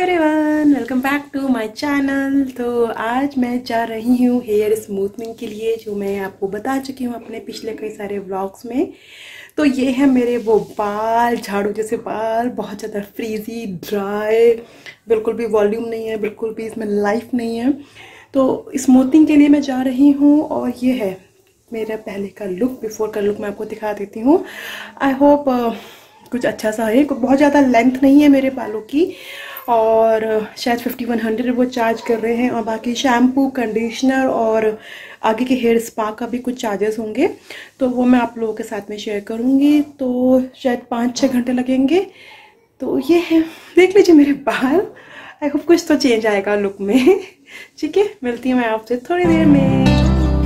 Everyone, welcome back to my channel. तो आज मैं जा रही हूँ हेयर स्मूथनिंग के लिए, जो मैं आपको बता चुकी हूँ अपने पिछले कई सारे व्लॉग्स में। तो ये है मेरे वो बाल, झाड़ू जैसे बाल, बहुत ज़्यादा फ्रीजी ड्राई, बिल्कुल भी वॉल्यूम नहीं है, बिल्कुल भी इसमें लाइफ नहीं है। तो स्मूथनिंग के लिए मैं जा रही हूँ और ये है मेरा पहले का लुक, बिफोर का लुक मैं आपको दिखा देती हूँ। आई होप कुछ अच्छा सा है, बहुत ज़्यादा लेंथ नहीं है मेरे बालों की, और शायद 5100 वो चार्ज कर रहे हैं, और बाकी शैम्पू, कंडीशनर और आगे के हेयर स्पा का भी कुछ चार्जेस होंगे। तो वो मैं आप लोगों के साथ में शेयर करूँगी। तो शायद 5-6 घंटे लगेंगे। तो ये है, देख लीजिए मेरे बाल। आई होप कुछ तो चेंज आएगा लुक में। ठीक है, मिलती हूँ मैं आपसे थोड़ी देर में।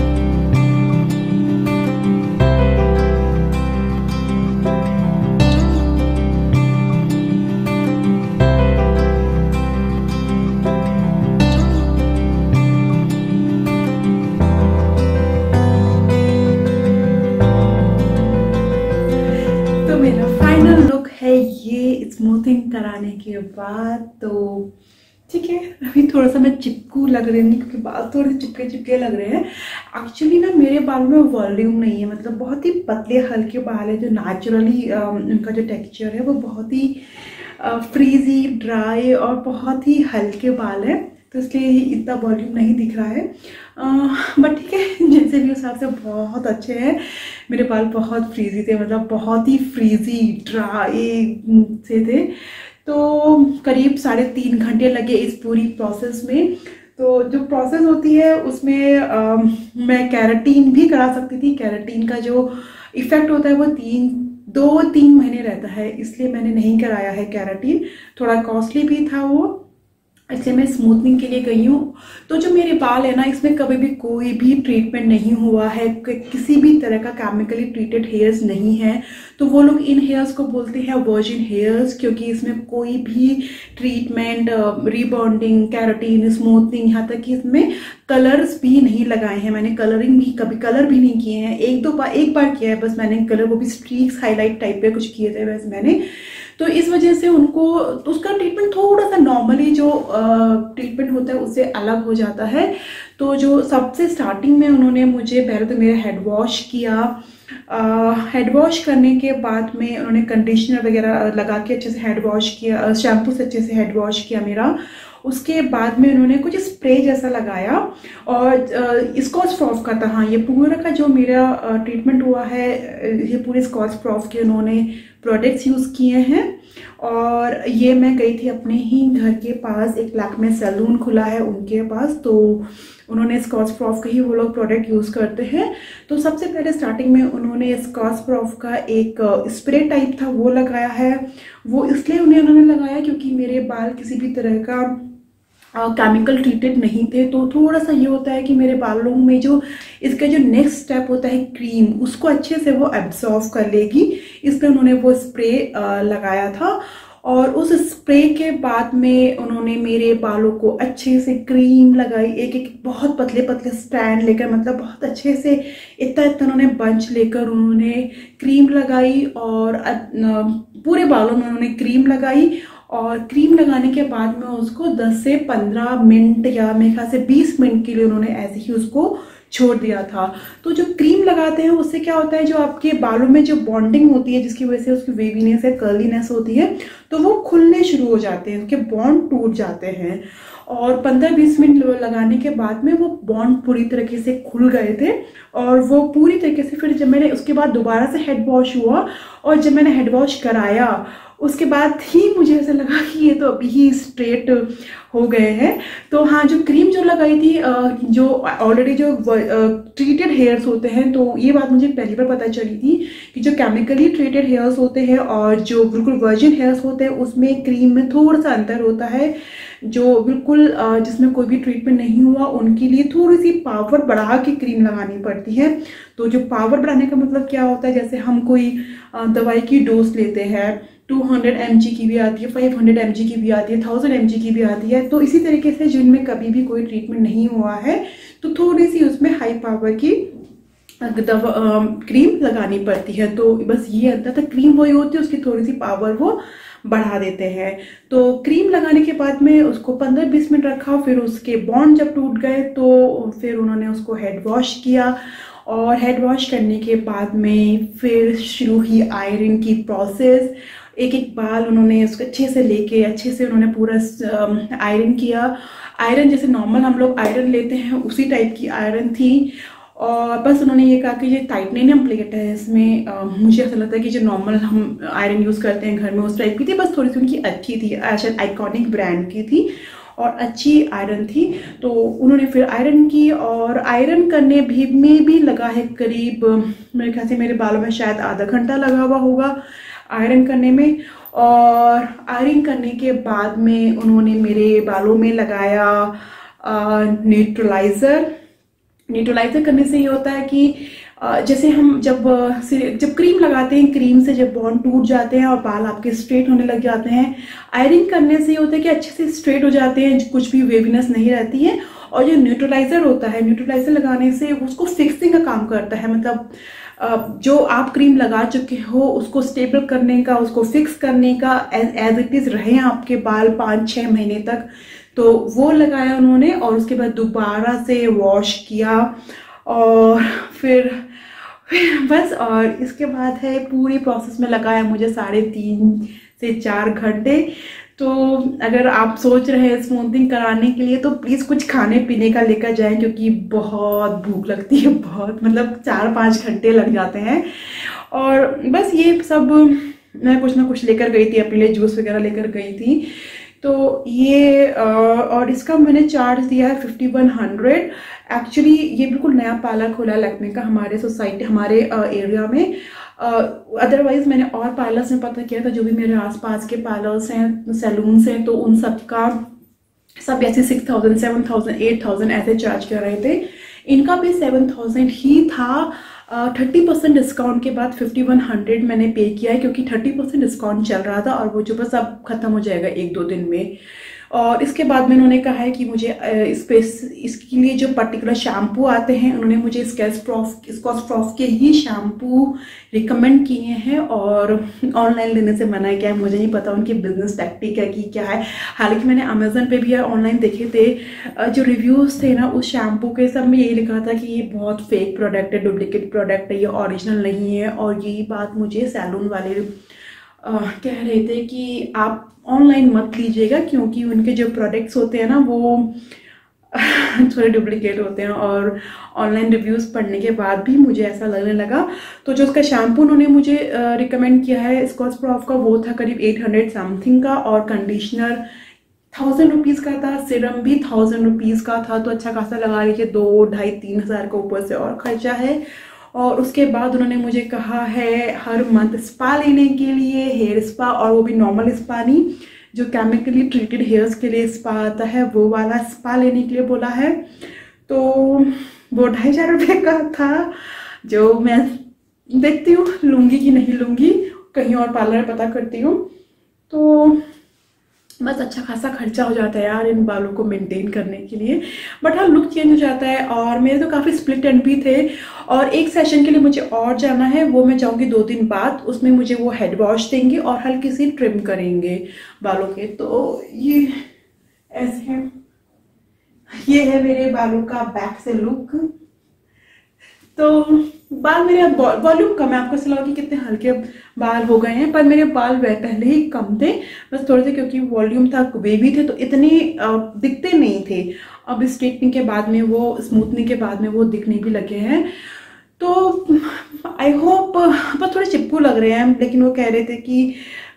मेरा फाइनल लुक है ये स्मूथिंग कराने के बाद। तो ठीक है, अभी थोड़ा सा मैं चिपकू लग रही हूँ क्योंकि बाल थोड़े चिपके चिपके लग रहे हैं। एक्चुअली ना मेरे बाल में वॉल्यूम नहीं है, मतलब बहुत ही पतले हल्के बाल है, जो नेचुरली उनका जो टेक्सचर है वो बहुत ही फ्रीजी ड्राई और बहुत ही हल्के बाल है, तो इसलिए इतना वॉल्यूम नहीं दिख रहा है। बट ठीक है, जैसे भी उस हिसाब से बहुत अच्छे हैं। मेरे बाल बहुत फ्रीजी थे, मतलब बहुत ही फ्रीजी ड्राई से थे। तो करीब 3.5 घंटे लगे इस पूरी प्रोसेस में। तो जो प्रोसेस होती है उसमें मैं कैराटीन भी करा सकती थी। कैराटीन का जो इफेक्ट होता है वो 2-3 महीने रहता है, इसलिए मैंने नहीं कराया है कैराटीन। थोड़ा कॉस्टली भी था वो, इसलिए मैं स्मूथनिंग के लिए गई हूँ। तो जो मेरे बाल है ना, इसमें कभी भी कोई भी ट्रीटमेंट नहीं हुआ है, किसी भी तरह का केमिकली ट्रीटेड हेयर्स नहीं है। तो वो लोग इन हेयर्स को बोलते हैं वर्जिन हेयर्स, क्योंकि इसमें कोई भी ट्रीटमेंट, रीबॉन्डिंग, कैराटीन, स्मूथनिंग, यहाँ तक कि इसमें कलर्स भी नहीं लगाए हैं। मैंने कलरिंग भी, कभी कलर भी नहीं किए हैं। एक बार किया है बस मैंने कलर, वो भी स्ट्रीक्स हाईलाइट टाइप पे कुछ किए थे बस मैंने। तो इस वजह से उनको, तो उसका ट्रीटमेंट थोड़ा सा नॉर्मली जो ट्रीटमेंट होता है उससे अलग हो जाता है। तो जो सबसे स्टार्टिंग में उन्होंने मुझे पहले तो मेरा हेड वॉश किया। हेड वॉश करने के बाद में उन्होंने कंडीशनर वगैरह लगा के अच्छे से हेड वॉश किया, शैम्पू से अच्छे से हेड वॉश किया मेरा। उसके बाद में उन्होंने कुछ स्प्रे जैसा लगाया और स्कॉच फ्रॉफ का था। हाँ, ये पूरा का जो मेरा ट्रीटमेंट हुआ है, ये पूरे स्कॉच फ्रॉफ के उन्होंने प्रोडक्ट्स यूज़ किए हैं। और ये मैं गई थी अपने ही घर के पास, एक लैक्मे सैलून खुला है उनके पास, तो उन्होंने स्कॉच फ्रॉफ का ही वो लोग प्रोडक्ट यूज़ करते हैं। तो सबसे पहले स्टार्टिंग में उन्होंने स्कॉच फ्रॉफ का एक स्प्रे टाइप था वो लगाया है। वो इसलिए उन्होंने लगाया क्योंकि मेरे बाल किसी भी तरह का केमिकल ट्रीटेड नहीं थे। तो थोड़ा सा ये होता है कि मेरे बालों में जो इसका जो नेक्स्ट स्टेप होता है क्रीम, उसको अच्छे से वो एब्जॉर्व कर लेगी, इसलिए उन्होंने वो स्प्रे लगाया था। और उस स्प्रे के बाद में उन्होंने मेरे बालों को अच्छे से क्रीम लगाई, एक एक बहुत पतले पतले स्टैंड लेकर, मतलब बहुत अच्छे से इतना इतना उन्होंने बंच लेकर उन्होंने क्रीम लगाई, और पूरे बालों में उन्होंने क्रीम लगाई। और क्रीम लगाने के बाद में उसको 10 से 15 मिनट या मेरे ख्याल से 20 मिनट के लिए उन्होंने ऐसे ही उसको छोड़ दिया था। तो जो क्रीम लगाते हैं उससे क्या होता है, जो आपके बालों में जो बॉन्डिंग होती है, जिसकी वजह से उसकी वेवीनेस है, कर्लीनेस होती है, तो वो खुलने शुरू हो जाते हैं, उनके बॉन्ड टूट जाते हैं। और 15-20 मिनट लगाने के बाद में वो बॉन्ड पूरी तरीके से खुल गए थे। और वो पूरी तरीके से, फिर जब मैंने उसके बाद दोबारा से हेड वॉश हुआ, और जब मैंने हेड वॉश कराया उसके बाद ही मुझे ऐसा लगा कि ये तो अभी ही स्ट्रेट हो गए हैं। तो हाँ, जो क्रीम जो लगाई थी, जो ऑलरेडी जो ट्रीटेड हेयर्स होते हैं, तो ये बात मुझे पहली बार पता चली थी कि जो केमिकली ट्रीटेड हेयर्स होते हैं और जो बिल्कुल वर्जिन हेयर्स होते हैं, उसमें क्रीम में थोड़ा सा अंतर होता है। जो बिल्कुल जिसमें कोई भी ट्रीटमेंट नहीं हुआ, उनके लिए थोड़ी सी पावर बढ़ा के क्रीम लगानी पड़ती है। तो जो पावर बढ़ाने का मतलब क्या होता है, जैसे हम कोई दवाई की डोज लेते हैं, 200 mg की भी आती है, 500 mg की भी आती है, 1000 mg की भी आती है। तो इसी तरीके से जिनमें कभी भी कोई ट्रीटमेंट नहीं हुआ है, तो थोड़ी सी उसमें हाई पावर की क्रीम लगानी पड़ती है। तो बस ये अंतर था, क्रीम वही होती है, उसकी थोड़ी सी पावर वो बढ़ा देते हैं। तो क्रीम लगाने के बाद में उसको 15-20 मिनट रखा, फिर उसके बॉन्ड जब टूट गए तो फिर उन्होंने उसको हेड वॉश किया, और हेड वॉश करने के बाद में फिर शुरू ही आयरन की प्रोसेस। एक एक बाल उन्होंने उसको अच्छे से लेके अच्छे से उन्होंने पूरा आयरन किया। आयरन जैसे नॉर्मल हम लोग आयरन लेते हैं उसी टाइप की आयरन थी, और बस उन्होंने ये कहा कि ये टाइटेनियम प्लेट है इसमें। मुझे ऐसा लगता है कि जो नॉर्मल हम आयरन यूज़ करते हैं घर में उस टाइप की थी, बस थोड़ी सी उनकी अच्छी थी, शायद आइकॉनिक ब्रांड की थी और अच्छी आयरन थी। तो उन्होंने फिर आयरन की, और आयरन करने में भी लगा है करीब, मेरे ख्याल से मेरे बालों में शायद आधा घंटा लगा हुआ होगा आयरन करने में। और आयरन करने के बाद में उन्होंने मेरे बालों में लगाया न्यूट्रलाइज़र। न्यूट्रलाइजर करने से ये होता है कि जैसे हम जब क्रीम लगाते हैं, क्रीम से जब बॉन्ड टूट जाते हैं और बाल आपके स्ट्रेट होने लग जाते हैं, आयरन करने से ये होता है कि अच्छे से स्ट्रेट हो जाते हैं, कुछ भी वेवीनेस नहीं रहती है। और जो न्यूट्रलाइजर होता है, न्यूट्रलाइजर लगाने से उसको फिक्सिंग का काम करता है, मतलब जो आप क्रीम लगा चुके हो उसको स्टेबल करने का, उसको फिक्स करने का, एज इट इज रहे आपके बाल 5-6 महीने तक। तो वो लगाया उन्होंने, और उसके बाद दोबारा से वॉश किया, और फिर बस। और इसके बाद है पूरी प्रोसेस में लगाया मुझे 3.5 से 4 घंटे। तो अगर आप सोच रहे हैं स्मूथनिंग कराने के लिए तो प्लीज़ कुछ खाने पीने का लेकर जाएं, क्योंकि बहुत भूख लगती है, बहुत, मतलब 4-5 घंटे लग जाते हैं। और बस ये सब मैं कुछ ना कुछ लेकर गई थी, अपने लिए जूस वगैरह लेकर गई थी। तो ये और इसका मैंने चार्ज दिया है 5100। एक्चुअली ये बिल्कुल नया पार्लर खोला है लैक्मे का हमारे सोसाइटी, हमारे एरिया में। अदरवाइज मैंने और पार्लर्स में पता किया था, जो भी मेरे आसपास के पार्लर्स हैं, सैलून्स हैं, तो उन सब का सब ऐसे 6000, 7000, 8000 ऐसे चार्ज कर रहे थे। इनका भी 7000 ही था। 30% डिस्काउंट के बाद 5100 मैंने पे किया है, क्योंकि 30% डिस्काउंट चल रहा था, और वो जो बस अब खत्म हो जाएगा 1-2 दिन में। और इसके बाद में उन्होंने कहा है कि मुझे इसके लिए जो पर्टिकुलर शैम्पू आते हैं, उन्होंने मुझे स्कॉच के ही शैम्पू रिकमेंड किए हैं, और ऑनलाइन लेने से मना किया है। मुझे नहीं पता उनकी बिजनेस टैक्टिक है कि क्या है। हालांकि मैंने अमेजोन पे भी ऑनलाइन देखे थे, जो रिव्यूज़ थे ना उस शैम्पू के, सब में यही लिखा था कि ये बहुत फेक प्रोडक्ट है, डुप्लीकेट प्रोडक्ट है, ये ओरिजिनल नहीं है। और यही बात मुझे सैलून वाले कह रहे थे कि आप ऑनलाइन मत लीजिएगा, क्योंकि उनके जो प्रोडक्ट्स होते हैं ना वो थोड़े डुप्लीकेट होते हैं। और ऑनलाइन रिव्यूज़ पढ़ने के बाद भी मुझे ऐसा लगने लगा। तो जो उसका शैम्पू उन्होंने मुझे रिकमेंड किया है स्कॉच प्रॉफ का, वो था करीब 800 समथिंग का, और कंडीशनर 1000 रुपीज़ का था, सीरम भी 1000 रुपीज़ का था। तो अच्छा खासा लगा लीजिए 2-2.5-3 हज़ार का ऊपर से और खर्चा है। और उसके बाद उन्होंने मुझे कहा है हर मंथ स्पा लेने के लिए, हेयर स्पा, और वो भी नॉर्मल स्पा नहीं, जो केमिकली ट्रीटेड हेयर्स के लिए स्पा आता है वो वाला स्पा लेने के लिए बोला है। तो वो 2500 रुपये का था, जो मैं देखती हूँ लूँगी कि नहीं लूँगी, कहीं और पार्लर पता करती हूँ। तो बस अच्छा खासा खर्चा हो जाता है यार इन बालों को मेंटेन करने के लिए, बट हाँ लुक चेंज हो जाता है। और मेरे तो काफ़ी स्प्लिट एंड भी थे, और एक सेशन के लिए मुझे और जाना है, वो मैं जाऊँगी 2 दिन बाद। उसमें मुझे वो हेड वॉश देंगे और हल्की सी ट्रिम करेंगे बालों के। तो ये ऐसे है, ये है मेरे बालों का बैक से लुक। तो बाल मेरे वॉल्यूम कम है, आपको ऐसा लगा कि कितने हल्के बाल हो गए हैं, पर मेरे बाल पहले ही कम थे, बस थोड़े से, क्योंकि वॉल्यूम था, बेबी थे, तो इतने दिखते नहीं थे। अब स्ट्रेटनिंग के बाद में, वो स्मूथनिंग के बाद में वो दिखने भी लगे हैं। तो आई होप, बस थोड़े चिपकू लग रहे हैं, लेकिन वो कह रहे थे कि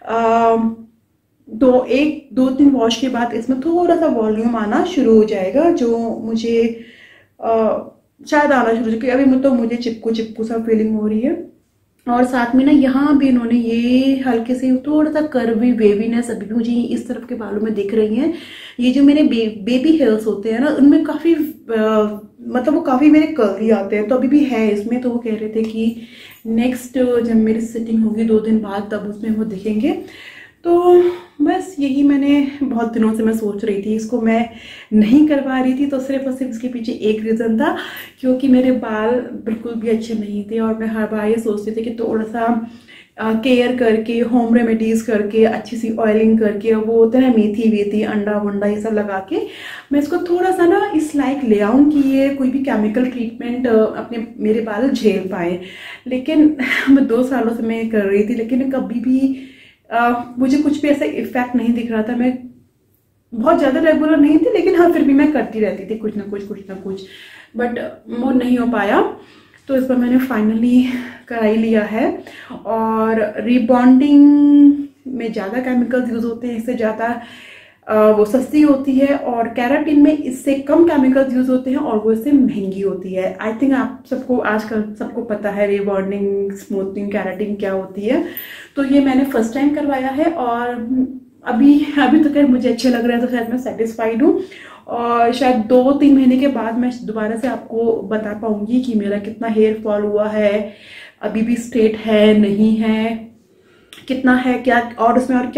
2-3 वॉश के बाद इसमें थोड़ा सा वॉल्यूम आना शुरू हो जाएगा, जो मुझे शायद आना शुरू हो जाए। अभी तो मुझे चिपकू सा फीलिंग हो रही है। और साथ में ना यहाँ भी इन्होंने ये हल्के से थोड़ा सा कर्वी वेवीनेस अभी भी मुझे इस तरफ के बालों में दिख रही हैं। ये जो मेरे बेबी हेयर्स होते हैं ना, उनमें काफ़ी मतलब वो काफ़ी मेरे कर्वी आते हैं, तो अभी भी है इसमें। तो वो कह रहे थे कि नेक्स्ट जब मेरी सिटिंग होगी 2 दिन बाद, तब उसमें वो दिखेंगे। तो बस यही मैंने बहुत दिनों से मैं सोच रही थी, इसको मैं नहीं करवा रही थी, तो सिर्फ और सिर्फ इसके पीछे एक रीज़न था, क्योंकि मेरे बाल बिल्कुल भी अच्छे नहीं थे, और मैं हर बार ये सोचती थी कि थोड़ा सा केयर करके, होम रेमेडीज़ करके, अच्छी सी ऑयलिंग करके, वो होते हैं ना मेथी वेथी, अंडा वंडा ये सब लगा के मैं इसको थोड़ा सा ना इस लाइक ले आऊँ कि ये कोई भी केमिकल ट्रीटमेंट अपने मेरे बाल झेल पाए। लेकिन मैं 2 सालों से मैं कर रही थी, लेकिन कभी भी मुझे कुछ भी ऐसा इफेक्ट नहीं दिख रहा था। मैं बहुत ज़्यादा रेगुलर नहीं थी, लेकिन हाँ फिर भी मैं करती रहती थी कुछ ना कुछ, बट वो नहीं हो पाया। तो इस पर मैंने फाइनली करा ही लिया है। और रिबॉन्डिंग में ज़्यादा केमिकल्स यूज़ होते हैं, इससे ज़्यादा वो सस्ती होती है, और कैराटिन में इससे कम केमिकल्स यूज़ होते हैं और वो इससे महंगी होती है। आई थिंक आप सबको आजकल सबको पता है रिबॉन्डिंग, स्मूथनिंग, कैराटिन क्या होती है। तो ये मैंने फर्स्ट टाइम करवाया है, और अभी तो खैर मुझे अच्छे लग रहे हैं, तो शायद मैं सेटिस्फाइड हूँ। और शायद 2-3 महीने के बाद मैं दोबारा से आपको बता पाऊंगी कि मेरा कितना हेयर फॉल हुआ है, अभी भी स्ट्रेट है नहीं है, कितना है, क्या और उसमें और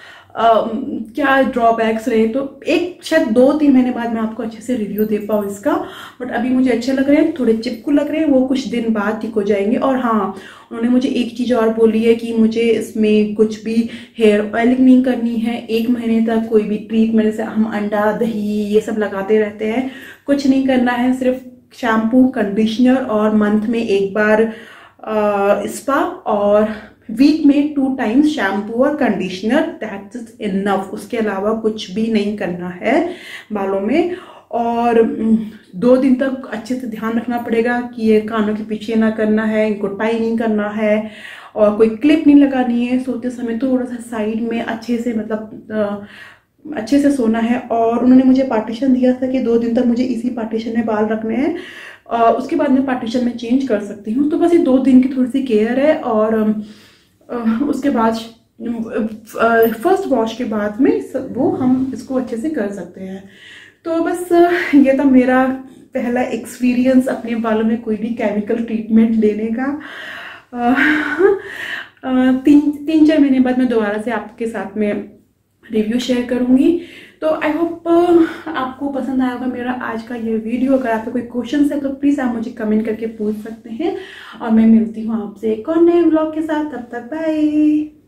क्या ड्रॉबैक्स रहे। तो एक शायद 2-3 महीने बाद मैं आपको अच्छे से रिव्यू दे पाऊँ इसका। बट अभी मुझे अच्छे लग रहे हैं, थोड़े चिपकू लग रहे हैं, वो कुछ दिन बाद ठीक हो जाएंगे। और हाँ, उन्होंने मुझे एक चीज़ और बोली है कि मुझे इसमें कुछ भी हेयर ऑयलिंग नहीं करनी है 1 महीने तक। कोई भी ट्रीटमेंट जैसे हम अंडा दही ये सब लगाते रहते हैं, कुछ नहीं करना है, सिर्फ शैम्पू, कंडीशनर और मंथ में एक बार स्पा, और वीक में 2 टाइम्स शैम्पू और कंडीशनर, दैट इज इनफ। उसके अलावा कुछ भी नहीं करना है बालों में। और 2 दिन तक अच्छे से ध्यान रखना पड़ेगा कि ये कानों के पीछे ना करना है, इनको टाई नहीं करना है, और कोई क्लिप नहीं लगानी है। सोते समय थोड़ा सा साइड में अच्छे से, मतलब अच्छे से सोना है। और उन्होंने मुझे पार्टीशन दिया था कि 2 दिन तक मुझे इसी पार्टीशन में बाल रखने हैं, उसके बाद मैं पार्टीशन में चेंज कर सकती हूँ। तो बस ये 2 दिन की थोड़ी सी केयर है, और उसके बाद फर्स्ट वॉश के बाद में वो हम इसको अच्छे से कर सकते हैं। तो बस ये था मेरा पहला एक्सपीरियंस अपने बालों में कोई भी केमिकल ट्रीटमेंट लेने का। 3-4 महीने बाद मैं दोबारा से आपके साथ में रिव्यू शेयर करूंगी। तो आई होप आपको पसंद आया होगा मेरा आज का ये वीडियो। अगर आपके कोई क्वेश्चन है तो प्लीज़ आप मुझे कमेंट करके पूछ सकते हैं, और मैं मिलती हूँ आपसे एक और नए व्लॉग के साथ। तब तक बाय।